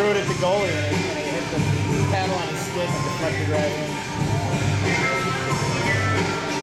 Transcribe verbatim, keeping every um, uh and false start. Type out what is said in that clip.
threw it at the goalie and it, and it hit the paddle on his stick and deflected right in.